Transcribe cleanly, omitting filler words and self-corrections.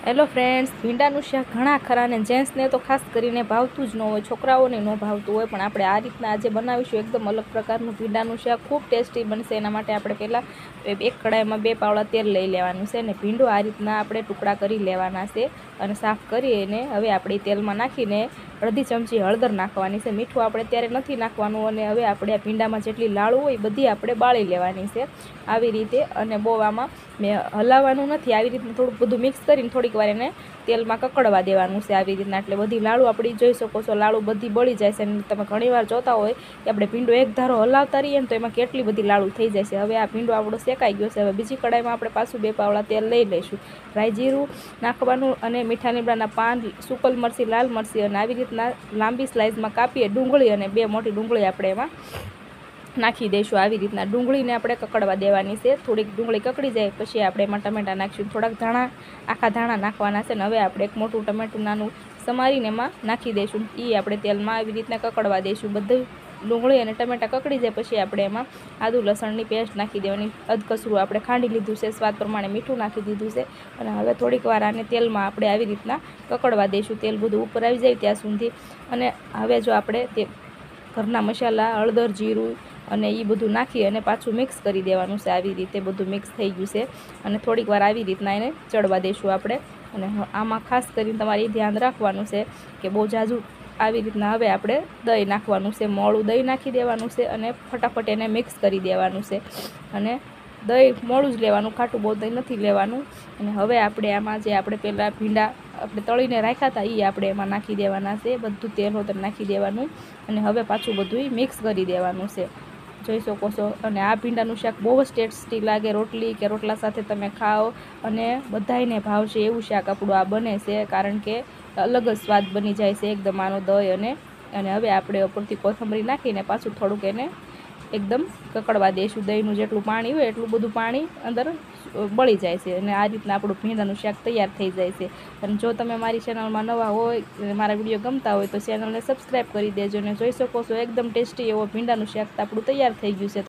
Hello friends, ભીંડાનું શાક ઘણા ખરા ને જેન્ટ્સને તો ખાસ કરીને ભાવતું જ ન હોય, છોકરાઓને ન ભાવતું હોય, પણ આપણે આ રીતના આજે બનાવીશું એકદમ અલગ પ્રકારનું ભીંડાનું શાક. ખૂબ ટેસ્ટી બનશે. એના માટે આપણે પહેલાં એક કડાઈમાં 2 પાવડા તેલ લઈ લેવાનું છે અને ભીંડો આ રીતના આપણે ટુકડા કરી લેવાના છે અને સાફ કરી એને હવે આપણે તેલમાં નાખીને અડધી ચમચી હળદર નાખવાની છે. મીઠું આપણે ત્યારે નથી નાખવાનું અને હવે આપણે આ ભીંડામાં જેટલી લાળું હોય બધી આપણે બાળી લેવાની છે આવી રીતે. અને બહુ આમાં મેં હલાવવાનું નથી, આવી રીતના થોડુંક બધું મિક્સ કરીને થોડીક વાર એને તેલમાં કકડવા દેવાનું છે આવી રીતના. એટલે બધી લાળું આપણી જોઈ શકો છો, લાળું બધી બળી જાય છે. અને તમે ઘણીવાર જોતા હોય કે આપણે ભીંડો એક ધારો હલાવતા રહીએ ને તો એમાં કેટલી બધી લાળું થઈ જાય છે. હવે આ ભીંડો આપણો શેકાઈ ગયો છે. હવે બીજી કડાઈમાં આપણે પાછું 2 પાવડા તેલ લઈ લઈશું. રાઈ જીરું નાખવાનું અને મીઠા લીમડાના પાન, સૂકલ મરચી, લાલ મરચી અને આવી રીતના લાંબી સ્લાઇસમાં કાપીએ ડુંગળી અને 2 મોટી ડુંગળી આપણે એમાં નાખી દઈશું. આવી રીતના ડુંગળીને આપણે કકડવા દેવાની છે. થોડીક ડુંગળી કકડી જાય પછી આપણે એમાં ટમેટા નાખીશું. થોડાક ધાણા, આખા ધાણા નાખવાના છે. ને હવે આપણે એક મોટું ટમેટું નાનું સમારીને એમાં નાખી દઈશું. એ આપણે તેલમાં આવી રીતના કકડવા દઈશું. બધું ડુંગળી અને ટમેટા કકડી જાય પછી આપણે એમાં આદુ લસણની પેસ્ટ નાખી દેવાની. અધકસરું આપણે ખાંડી લીધું છે, સ્વાદ પ્રમાણે મીઠું નાખી દીધું છે અને હવે થોડીક વાર આને તેલમાં આપણે આવી રીતના કકડવા દઈશું. તેલ બધું ઉપર આવી જાય ત્યાં સુધી. અને હવે જો આપણે તે ઘરના મસાલા, હળદર, જીરું અને એ બધું નાખી અને પાછું મિક્સ કરી દેવાનું છે. આવી રીતે બધું મિક્સ થઈ ગયું છે અને થોડીક વાર આવી રીતના એને ચડવા દઈશું આપણે. અને આમાં ખાસ કરીને તમારે એ ધ્યાન રાખવાનું છે કે બહુ ઝાઝું આવી રીતના હવે આપણે દહીં નાખવાનું છે. મોળું દહીં નાખી દેવાનું છે અને ફટાફટ એને મિક્સ કરી દેવાનું છે. અને દહીં મોળું જ લેવાનું, ખાટું બહુ દહીં નથી લેવાનું. અને હવે આપણે આમાં જે આપણે પહેલાં ભીંડા આપણે તળીને રાખ્યા હતા એ આપણે એમાં નાખી દેવાના છે. બધું તેલ હોતર નાખી દેવાનું અને હવે પાછું બધું મિક્સ કરી દેવાનું છે, જોઈ શકો છો. અને આ ભીંડાનું શાક બહુ જ ટેસ્ટી લાગે. રોટલી કે રોટલા સાથે તમે ખાઓ અને બધાયને ભાવશે એવું શાક આપણું આ બને છે, કારણ કે અલગ જ સ્વાદ બની જાય છે એકદમ આનો દહીં. અને હવે આપણે ઉપરથી કોથમરી નાખીને પાછું થોડુંક એને એકદમ કકડવા દઈશું. દહીંનું જેટલું પાણી હોય એટલું બધું પાણી અંદર બળી જાય છે અને આ રીતના આપણું ભીંડાનું શાક તૈયાર થઈ જાય છે. અને જો તમે મારી ચેનલમાં નવા હોય, મારા વિડીયો ગમતા હોય તો ચેનલને સબસ્ક્રાઈબ કરી દેજો. અને જોઈ શકો છો એકદમ ટેસ્ટી એવો ભીંડાનું શાક આપણું તૈયાર થઈ ગયું છે.